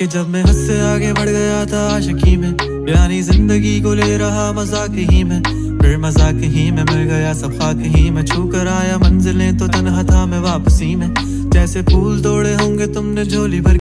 कि जब मैं हद से आगे बढ़ गया था आशिकी में, यानी जिंदगी को ले रहा मजाक ही में, फिर मजाक ही में मिल गया सब खाक ही में। छू कर आया मंजिलें तो तन्हा था मैं वापसी में, जैसे फूल तोड़े होंगे तुमने झोली भर